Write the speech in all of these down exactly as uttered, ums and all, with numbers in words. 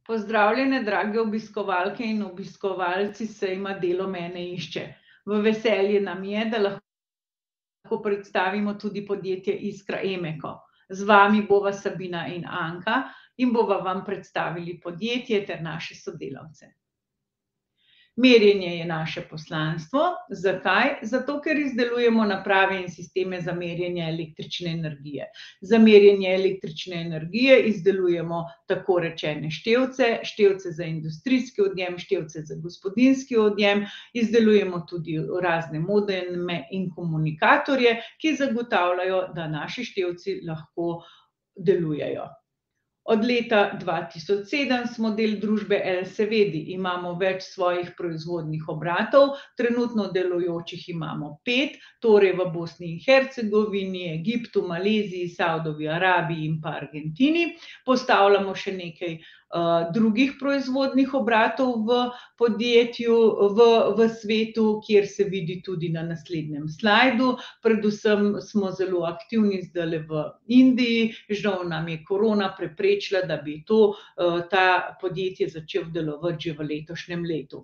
Pozdravljene, drage obiskovalke in obiskovalci sejma Delo mene išče. V veselje nam je, da lahko predstavimo tudi podjetje Iskra Emeko. Z vami bova Sabina in Anka in bova vam predstavili podjetje ter naše sodelavce. Merjenje je naše poslanstvo. Zakaj? Zato, ker izdelujemo naprave in sisteme za merjenje električne energije. Za merjenje električne energije izdelujemo tako rečene števce, števce za industrijski odjem, števce za gospodinjski odjem, izdelujemo tudi razne modeme in komunikatorje, ki zagotavljajo, da naši števci lahko delujejo. Od leta dva tisoč sedem smo del družbe Elsevedi, imamo več svojih proizvodnih obratov, trenutno delujočih imamo pet, torej v Bosni in Hercegovini, Egiptu, Maleziji, Savdovi Arabiji in pa Argentini. Postavljamo še nekaj drugih proizvodnih obratov v podjetju, v, v svetu, kjer se vidi tudi na naslednjem slajdu. Predvsem smo zelo aktivni zdajle v Indiji, žal nam je korona preprečila, da bi to, ta podjetje začel delovati že v letošnjem letu.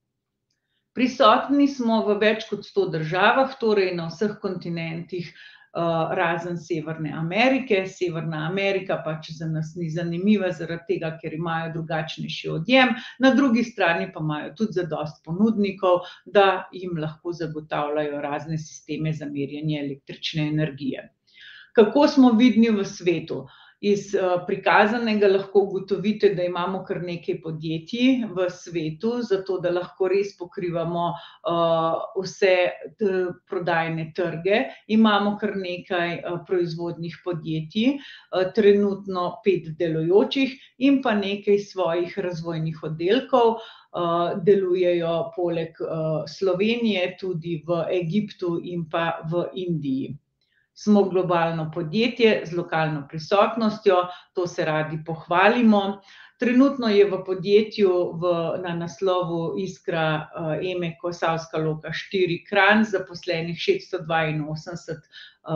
Prisotni smo v več kot sto državah, torej na vseh kontinentih, razen Severne Amerike. Severna Amerika pač za nas ni zanimiva, zaradi tega, ker imajo drugačnejši odjem, na drugi strani pa imajo tudi zadosti ponudnikov, da jim lahko zagotavljajo razne sisteme za merjenje električne energije. Kako smo vidni v svetu? Iz prikazanega lahko ugotovite, da imamo kar nekaj podjetij v svetu, zato da lahko res pokrivamo vse prodajne trge. Imamo kar nekaj proizvodnih podjetij, trenutno pet delujočih in pa nekaj svojih razvojnih oddelkov. Delujejo poleg Slovenije tudi v Egiptu in pa v Indiji. Smo globalno podjetje z lokalno prisotnostjo, to se radi pohvalimo. Trenutno je v podjetju v, na naslovu Iskra Emeko Savska Loka štiri Kranj zaposlenih šeststo dvainosemdeset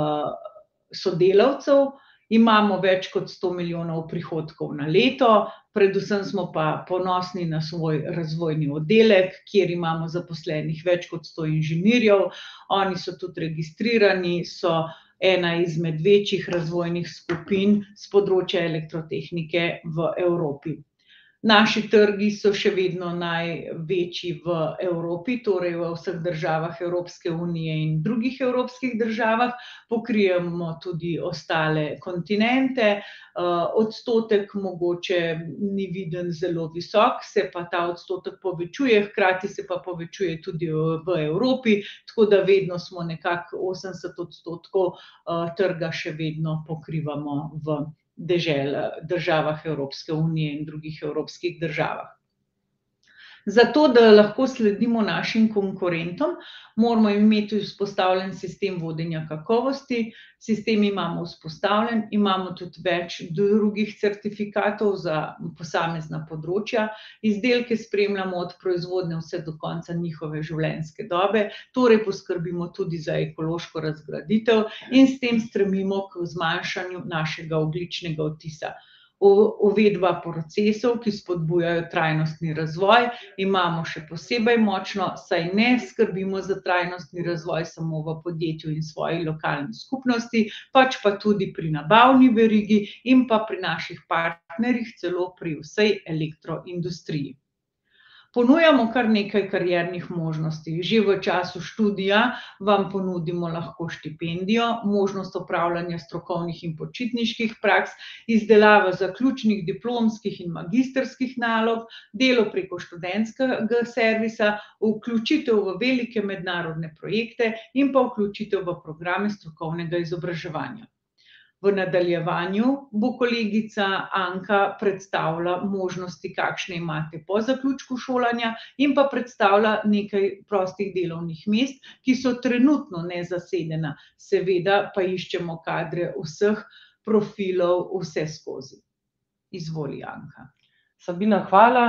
sodelavcev. Imamo več kot sto milijonov prihodkov na leto, predvsem smo pa ponosni na svoj razvojni oddelek, kjer imamo zaposlenih več kot sto inženirjev. Oni so tudi registrirani, so ena izmed večjih razvojnih skupin s področja elektrotehnike v Evropi. Naši trgi so še vedno največji v Evropi, torej v vseh državah Evropske unije in drugih evropskih državah. Pokrijemo tudi ostale kontinente. Odstotek mogoče ni viden zelo visok, se pa ta odstotek povečuje, hkrati se pa povečuje tudi v Evropi, tako da vedno smo nekako osemdeset odstotkov trga še vedno pokrivamo v državah Evropske unije in drugih evropskih državah. Zato, da lahko sledimo našim konkurentom, moramo imeti vzpostavljen sistem vodenja kakovosti. Sistem imamo vzpostavljen, imamo tudi več drugih certifikatov za posamezna področja. Izdelke spremljamo od proizvodnje vse do konca njihove življenjske dobe, torej poskrbimo tudi za ekološko razgraditev in s tem stremimo k zmanjšanju našega ogljičnega odtisa. Uvedba procesov, ki spodbujajo trajnostni razvoj, imamo še posebej močno, saj ne skrbimo za trajnostni razvoj samo v podjetju in svoji lokalni skupnosti, pač pa tudi pri nabavni verigi in pa pri naših partnerjih, celo pri vsej elektroindustriji. Ponujamo kar nekaj kariernih možnosti. Že v času študija vam ponudimo lahko štipendijo, možnost opravljanja strokovnih in počitniških praks, izdelavo zaključnih diplomskih in magistrskih nalog, delo preko študentskega servisa, vključitev v velike mednarodne projekte in pa vključitev v programe strokovnega izobraževanja. V nadaljevanju bo kolegica Anka predstavila možnosti, kakšne imate po zaključku šolanja, in pa predstavila nekaj prostih delovnih mest, ki so trenutno nezasedena. Seveda pa iščemo kadre vseh profilov vseskozi. Izvoli, Anka. Sabina, hvala.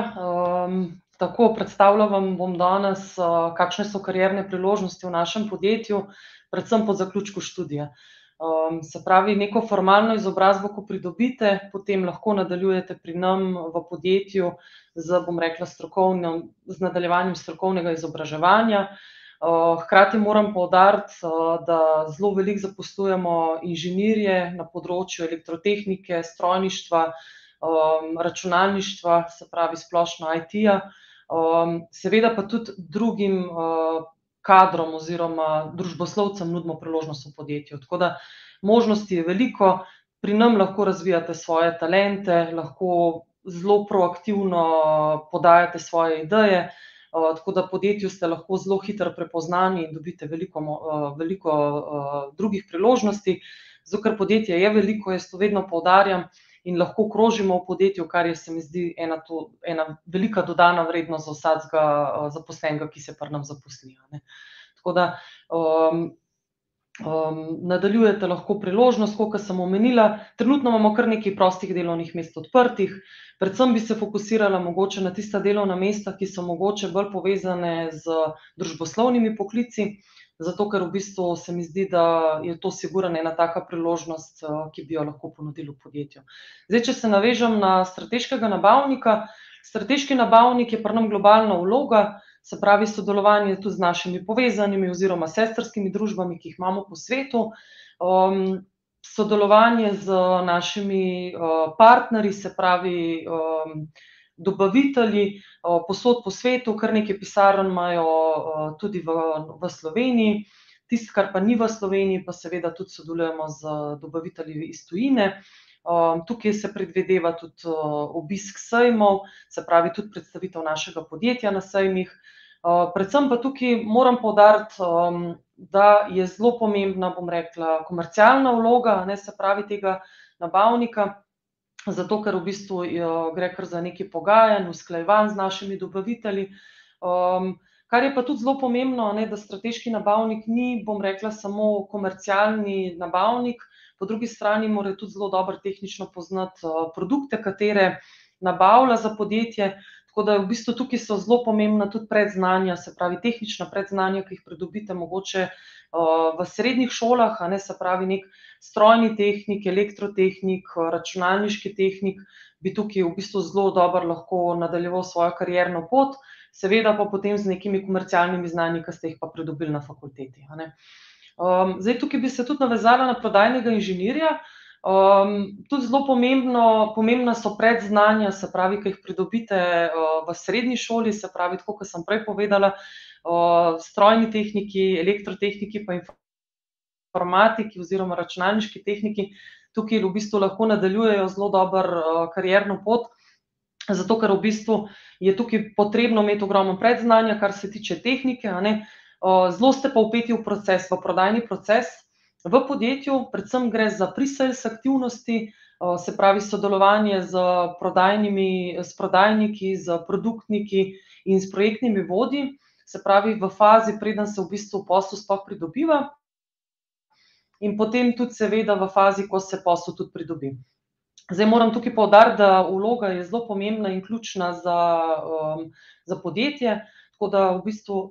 Tako, predstavila vam bom danes, kakšne so karierne priložnosti v našem podjetju, predvsem po zaključku študija. Se pravi, neko formalno izobrazbo, ko pridobite, potem lahko nadaljujete pri nam v podjetju z, bom rekla, strokovnim, z nadaljevanjem strokovnega izobraževanja. Hkrati moram poudariti, da zelo veliko zaposlujemo inženirje na področju elektrotehnike, strojništva, računalništva, se pravi splošno I T-ja, seveda pa tudi drugim kadrom oziroma družboslovcem nudimo priložnost v podjetju. Tako da možnosti je veliko, pri nam lahko razvijate svoje talente, lahko zelo proaktivno podajate svoje ideje, tako da v podjetju ste lahko zelo hitro prepoznani in dobite veliko, veliko drugih priložnosti. Zato ker podjetje je veliko, jaz to vedno poudarjam, in lahko krožimo v podjetju, kar je, se mi zdi, ena to, ena velika dodana vrednost za vsakega zaposlenega, ki se pri nam zaposli, a ne. Tako da, nadaljujete lahko priložnost, tako kot sem omenila, trenutno imamo kar nekaj prostih delovnih mest odprtih, predvsem bi se fokusirala mogoče na tista delovna mesta, ki so mogoče bolj povezane z družboslovnimi poklici, zato ker v bistvu se mi zdi, da je to sigurno ena taka priložnost, ki bi jo lahko ponudili v podjetju. Zdaj, če se navežem na strateškega nabavnika, strateški nabavnik je pri nam globalna vloga, se pravi sodelovanje tudi z našimi povezanimi oziroma sestrskimi družbami, ki jih imamo po svetu, sodelovanje z našimi partnerji, se pravi dobavitelji povsod po svetu, kar nekaj pisarn imajo tudi v, v Sloveniji, tisto, kar pa ni v Sloveniji, pa seveda tudi sodelujemo z dobavitelji iz tujine. Tukaj se predvideva tudi obisk sejmov, se pravi tudi predstavitev našega podjetja na sejmih. Predvsem pa tukaj moram poudariti, da je zelo pomembna, bom rekla, komercialna vloga, ne, se pravi tega nabavnika, zato ker v bistvu gre kar za nekaj pogajanj, usklajevanj z našimi dobavitelji. Kar je pa tudi zelo pomembno, ne, da strateški nabavnik ni, bom rekla, samo komercialni nabavnik, po drugi strani mora tudi zelo dobro tehnično poznati produkte, katere nabavlja za podjetje, tako da v bistvu tukaj so zelo pomembna tudi predznanja, se pravi tehnična predznanja, ki jih pridobite mogoče v srednjih šolah, a ne, se pravi neki strojni tehnik, elektrotehnik, računalniški tehnik, bi tukaj v bistvu zelo dobro lahko nadaljeval svojo karierno pot, seveda pa potem z nekimi komercialnimi znanji, ki ste jih pa pridobili na fakulteti, a ne. Zdaj, tukaj bi se tudi navezala na prodajnega inženirja, tudi zelo pomembno, pomembna so predznanja, se pravi, ki jih pridobite v srednji šoli, se pravi, tako kot sem prej povedala, strojni tehniki, elektrotehniki pa informatiki oziroma računalniški tehniki, tukaj v bistvu lahko nadaljujejo zelo dobro karierno pot, zato ker v bistvu je tukaj potrebno imeti ogromno predznanja, kar se tiče tehnike, a ne, zelo ste pa vpeti v proces, v prodajni proces v podjetju, predvsem gre za pre-sales aktivnosti, se pravi sodelovanje s prodajnimi, s prodajniki, s produktniki in s projektnimi vodji, se pravi v fazi, preden se v bistvu posel sploh pridobiva, in potem tudi seveda v fazi, ko se posel tudi pridobi. Zdaj moram tukaj poudariti, da vloga je zelo pomembna in ključna za, za podjetje, tako da v bistvu,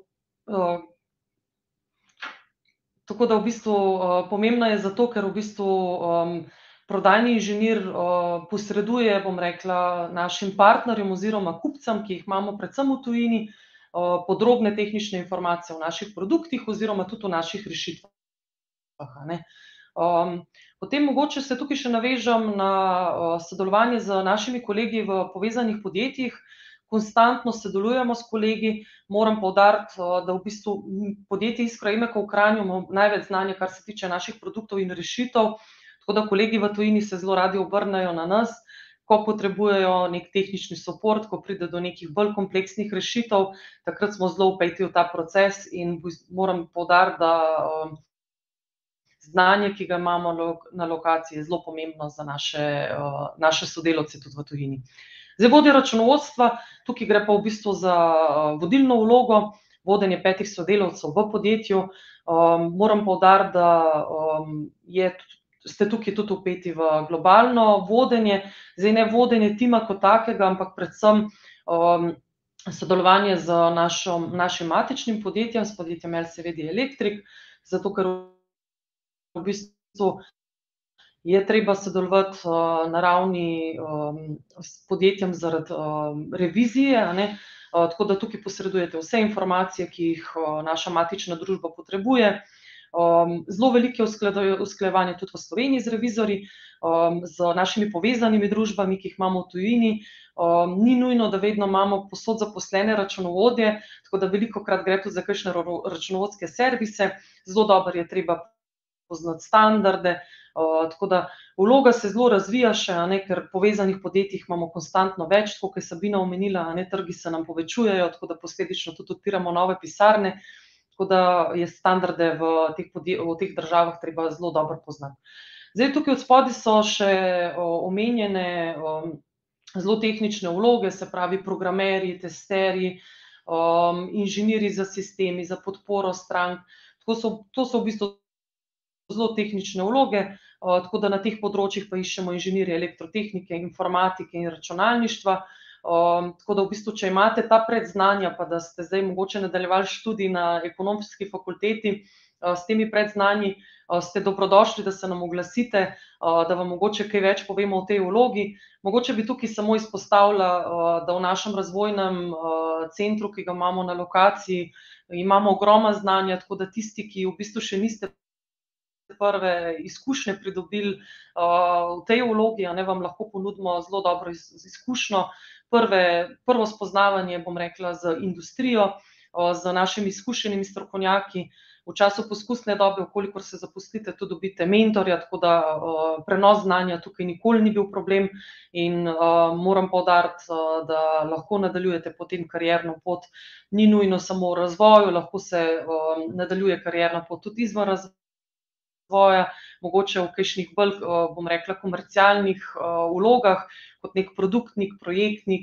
tako da v bistvu pomembna je zato, ker v bistvu prodajni inženir posreduje, bom rekla, našim partnerjem oziroma kupcem, ki jih imamo predvsem v tujini, podrobne tehnične informacije o naših produktih oziroma tudi o naših rešitvah, a ne. Potem mogoče se tukaj še navežem na sodelovanje z našimi kolegi v povezanih podjetjih, konstantno sodelujemo s kolegi, moram poudariti, da v bistvu podjetje Iskra Imeko v Kranju ima največ znanja, kar se tiče naših produktov in rešitev, tako da kolegi v tujini se zelo radi obrnejo na nas, ko potrebujejo neki tehnični suport, ko pride do nekih bolj kompleksnih rešitev, takrat smo zelo vpeti v ta proces in moram poudariti, da znanje, ki ga imamo na lokaciji, je zelo pomembno za naše, naše sodelavce tudi v tujini. Zdaj, vodja računovodstva, tukaj gre pa v bistvu za vodilno vlogo, vodenje petih sodelavcev v podjetju, moram poudariti, da je, ste tukaj tudi vpeti v globalno vodenje, zdaj ne vodenje tima kot takega, ampak predvsem sodelovanje z našo, našim matičnim podjetjem, s podjetjem L C V D Electric, zato ker v bistvu je treba sodelovati na ravni s podjetjem zaradi revizije, a ne, tako da tukaj posredujete vse informacije, ki jih naša matična družba potrebuje. Zelo veliko je usklajevanje tudi v Sloveniji z revizorji, z našimi povezanimi družbami, ki jih imamo v tujini. Ni nujno, da vedno imamo povsod zaposlene računovodje, tako da velikokrat gre tudi za kakšne računovodske servise. Zelo dobro je treba poznati standarde, tako da vloga se zelo razvija še, a ne, ker povezanih podjetij imamo konstantno več, tako kot je Sabina omenila, a ne, trgi se nam povečujejo, tako da posledično tudi odpiramo nove pisarne, tako da je standarde v teh v teh državah treba zelo dobro poznati. Zdaj, tukaj odspodaj so še omenjene zelo tehnične vloge, se pravi programerji, testerji, inženirji za sistemi, za podporo strank, tako so, to so v bistvu zelo tehnične vloge, tako da na teh področjih pa iščemo inženirje elektrotehnike, informatike in računalništva. Tako da v bistvu, če imate ta predznanja, pa da ste zdaj mogoče nadaljevali študij na Ekonomski fakulteti s temi predznanji, ste dobrodošli, da se nam oglasite, da vam mogoče kaj več povemo o tej vlogi. Mogoče bi tukaj samo izpostavila, da v našem razvojnem centru, ki ga imamo na lokaciji, imamo ogromno znanja, tako da tisti, ki v bistvu še niste prve izkušnje pridobili v tej vlogi, a ne, vam lahko ponudimo zelo dobro izkušnjo. Prve, prvo spoznavanje, bom rekla, z industrijo, z našimi izkušenimi strokovnjaki. V času poskusne dobe, v kolikor se zaposlite, tudi dobite mentorja, tako da prenos znanja tukaj nikoli ni bil problem in moram poudariti, da lahko nadaljujete potem karierno pot. Ni nujno samo v razvoju, lahko se nadaljuje karierna pot tudi izven razvoja, mogoče v kakšnih bolj, bom rekla, komercialnih vlogah, kot neki produktnik, projektnik,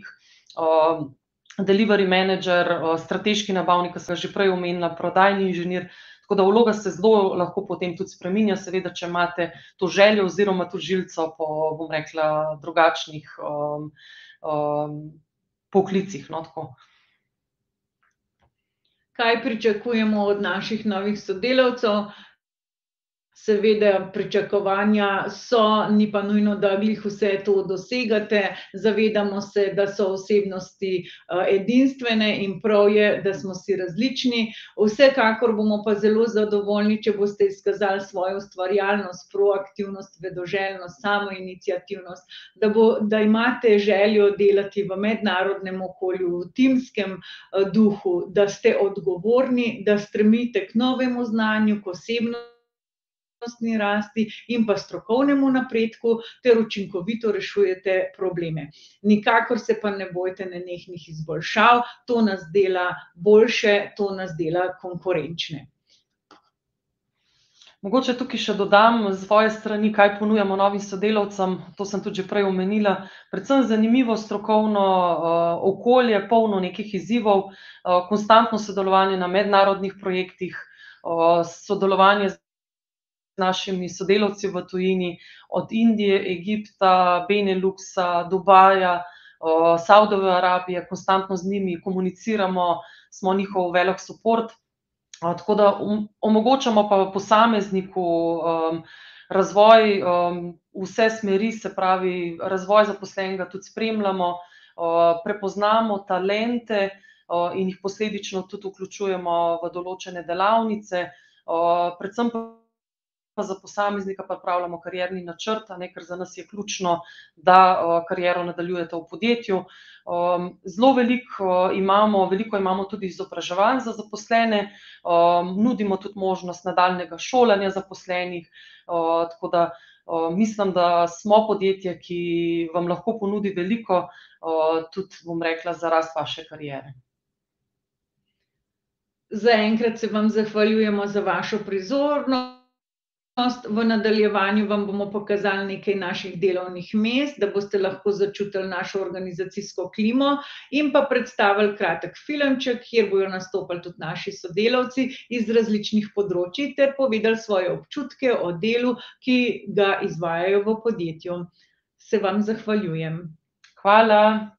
delivery manager, strateški nabavnik, ki sem ga že prej omenila, prodajni inženir, tako da vloga se zelo lahko potem tudi spreminja, seveda, če imate to željo oziroma to žilico po, bom rekla, drugačnih poklicih, no, tako. Kaj pričakujemo od naših novih sodelavcev? Seveda pričakovanja so, ni pa nujno, da glih vse to dosegate. Zavedamo se, da so osebnosti edinstvene in prav je, da smo si različni. Vsekakor bomo pa zelo zadovoljni, če boste izkazali svojo ustvarjalnost, proaktivnost, vedoželjnost, samoiniciativnost, da bo, da imate željo delati v mednarodnem okolju, v timskem duhu, da ste odgovorni, da stremite k novemu znanju, k osebnostni rasti in pa strokovnemu napredku ter učinkovito rešujete probleme. Nikakor se pa ne bojte nenehnih izboljšav, to nas dela boljše, to nas dela konkurenčne. Mogoče tukaj še dodam s svoje strani, kaj ponujamo novim sodelavcem, to sem tudi že prej omenila, predvsem zanimivo strokovno okolje, polno nekih izzivov, konstantno sodelovanje na mednarodnih projektih, sodelovanje z našimi sodelavci v tujini, od Indije, Egipta, Beneluksa, Dubaja, Savdove Arabije, konstantno z njimi komuniciramo, smo njihov velik suport, tako da omogočamo pa posamezniku razvoj vse smeri, se pravi, razvoj zaposlenega tudi spremljamo, prepoznamo talente in jih posledično tudi vključujemo v določene delavnice, predvsem pa za posameznika pripravljamo karierni načrt, a ne, ker za nas je ključno, da kariero nadaljujete v podjetju. Zelo veliko imamo, veliko imamo tudi izobraževanj za zaposlene, nudimo tudi možnost nadaljnjega šolanja zaposlenih, tako da mislim, da smo podjetje, ki vam lahko ponudi veliko, tudi, bom rekla, za rast vaše kariere. Zaenkrat se vam zahvaljujemo za vašo pozornost. V nadaljevanju vam bomo pokazali nekaj naših delovnih mest, da boste lahko začutili našo organizacijsko klimo in pa predstavili kratek filmček, kjer bojo nastopali tudi naši sodelavci iz različnih področij ter povedali svoje občutke o delu, ki ga izvajajo v podjetju. Se vam zahvaljujem. Hvala.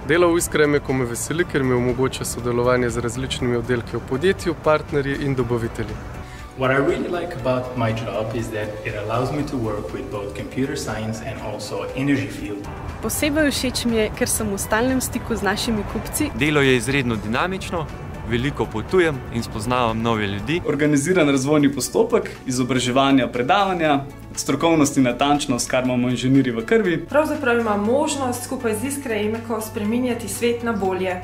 Delo v Iskraemeku me veseli, ker mi omogoča sodelovanje z različnimi oddelki v podjetju, partnerji in dobavitelji. What I really like about my job is that it allows me to work with both computer science and also energy field. Posebej všeč mi je, ker sem v stalnem stiku z našimi kupci. Delo je izredno dinamično, veliko potujem in spoznavam nove ljudi. Organiziran razvojni postopek, izobraževanja, predavanja, strokovnost in natančnost, kar imamo inženirji v krvi. Pravzaprav ima možnost skupaj z Iskraemekom spreminjati svet na bolje.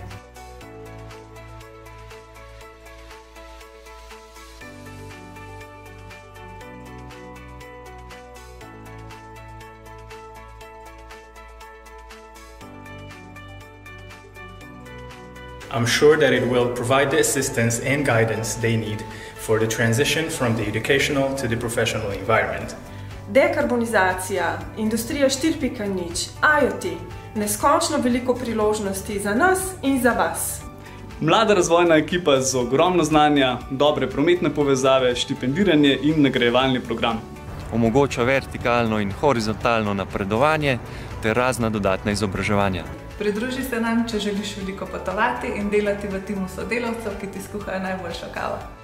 I'm sure that it will provide the assistance and guidance they need for the transition from the educational to the professional environment. Dekarbonizacija, industrija štiri pika nič, IoT, neskončno veliko priložnosti za nas in za vas. Mlada razvojna ekipa z ogromno znanja, dobre prometne povezave, štipendiranje in nagrajevalni program. Omogoča vertikalno in horizontalno napredovanje ter razna dodatna izobraževanja. Pridruži se nam, če želiš veliko potovati in delati v timu sodelavcev, ki ti skuhajo najboljšo kavo.